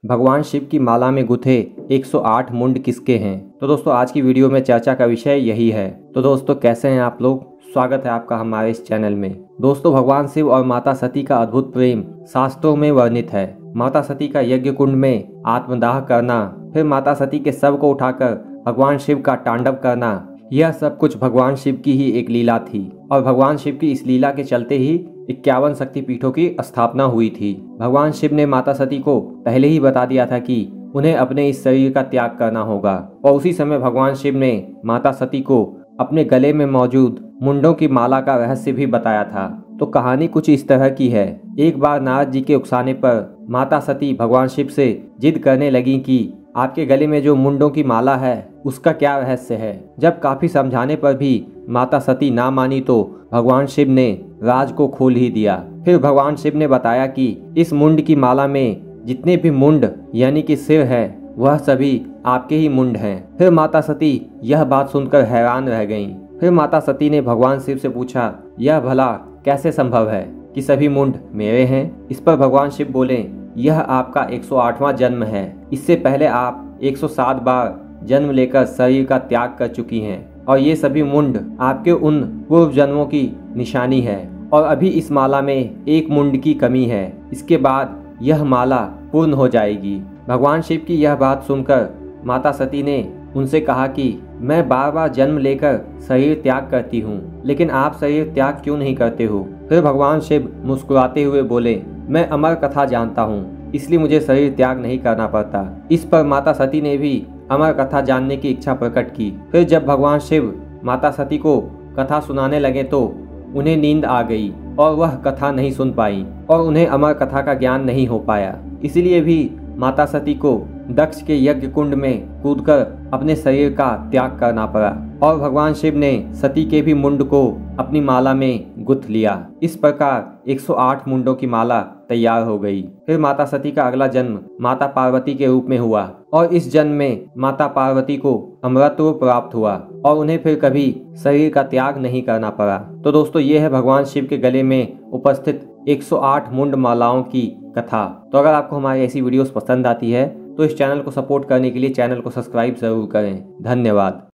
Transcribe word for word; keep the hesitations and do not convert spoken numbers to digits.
भगवान शिव की माला में गुथे एक सौ आठ मुंड किसके हैं। तो दोस्तों आज की वीडियो में चर्चा का विषय यही है। तो दोस्तों कैसे हैं आप लोग, स्वागत है आपका हमारे इस चैनल में। दोस्तों भगवान शिव और माता सती का अद्भुत प्रेम शास्त्रों में वर्णित है। माता सती का यज्ञ कुंड में आत्मदाह करना, फिर माता सती के शव को उठाकर भगवान शिव का तांडव करना, यह सब कुछ भगवान शिव की ही एक लीला थी और भगवान शिव की इस लीला के चलते ही इक्यावन शक्तिपीठों की स्थापना हुई थी। भगवान शिव ने माता सती को पहले ही बता दिया था कि उन्हें अपने इस शरीर का त्याग करना होगा और उसी समय भगवान शिव ने माता सती को अपने गले में मौजूद मुंडों की माला का रहस्य भी बताया था। तो कहानी कुछ इस तरह की है। एक बार नारद जी के उकसाने पर माता सती भगवान शिव से जिद करने लगी कि आपके गले में जो मुंडों की माला है उसका क्या रहस्य है। जब काफी समझाने पर भी माता सती ना मानी तो भगवान शिव ने राज को खोल ही दिया। फिर भगवान शिव ने बताया कि इस मुंड की माला में जितने भी मुंड यानी कि सिर है वह सभी आपके ही मुंड हैं। फिर माता सती यह बात सुनकर हैरान रह गईं। फिर माता सती ने भगवान शिव से पूछा, यह भला कैसे संभव है कि सभी मुंड मेरे हैं। इस पर भगवान शिव बोले, यह आपका एक सौ आठवां जन्म है। इससे पहले आप एक सौ सात बार जन्म लेकर शरीर का त्याग कर चुकी हैं और ये सभी मुंड आपके उन पूर्व जन्मों की निशानी है और अभी इस माला में एक मुंड की कमी है। इसके बाद यह माला पूर्ण हो जाएगी। भगवान शिव की यह बात सुनकर माता सती ने उनसे कहा कि मैं बार बार जन्म लेकर शरीर त्याग करती हूँ, लेकिन आप शरीर त्याग क्यों नहीं करते हो। फिर भगवान शिव मुस्कुराते हुए बोले, मैं अमर कथा जानता हूँ, इसलिए मुझे शरीर त्याग नहीं करना पड़ता। इस पर माता सती ने भी अमर कथा जानने की इच्छा प्रकट की। फिर जब भगवान शिव माता सती को कथा सुनाने लगे तो उन्हें नींद आ गई और वह कथा नहीं सुन पाई और उन्हें अमर कथा का ज्ञान नहीं हो पाया। इसलिए भी माता सती को दक्ष के यज्ञ कुंड में कूदकर अपने शरीर का त्याग करना पड़ा और भगवान शिव ने सती के भी मुंड को अपनी माला में गुथ लिया। इस प्रकार एक सौ आठ मुंडों की माला तैयार हो गई। फिर माता सती का अगला जन्म माता पार्वती के रूप में हुआ और इस जन्म में माता पार्वती को अमरत्व प्राप्त हुआ और उन्हें फिर कभी शरीर का त्याग नहीं करना पड़ा। तो दोस्तों ये है भगवान शिव के गले में उपस्थित एक सौ आठ मुंड मालाओं की कथा। तो अगर आपको हमारी ऐसी वीडियोस पसंद आती है तो इस चैनल को सपोर्ट करने के लिए चैनल को सब्सक्राइब जरूर करें। धन्यवाद।